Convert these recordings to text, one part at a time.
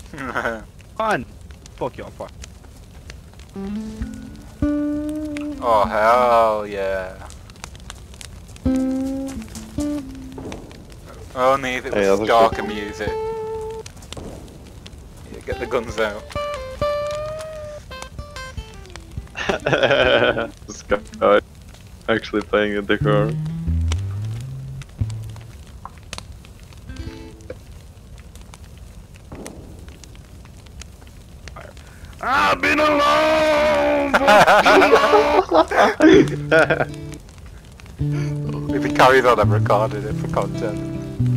On! Fuck you on fire. Oh hell yeah. Only if it was darker music. Yeah, get the guns out. This guy actually playing in the car. I've been alone! If he carries on, I've recorded it for content.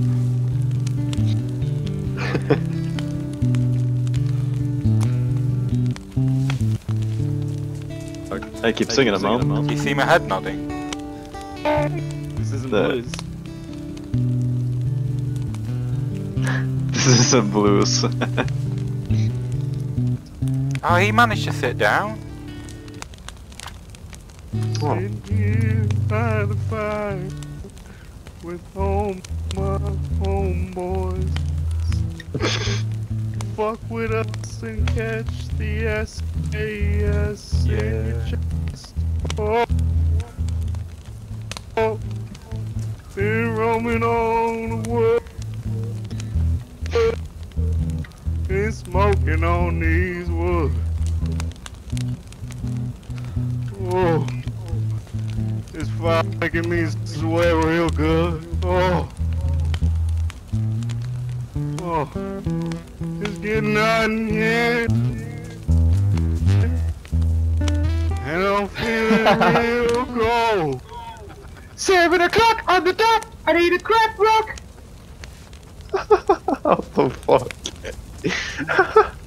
I keep singing them out. You see my head nodding? This isn't blues. This isn't blues. Oh, he managed to sit down. Oh. Sitting here by the fire with all my homeboys. Fuck with us and catch the SAS in your chest. Oh, oh, been roaming on the world, been smoking on these woods. Oh, this fire making me sweat real good. Oh, oh, it's getting hot in here, and I'm feeling real cold. 7 o'clock on the dot. I need a crack rock. What the fuck?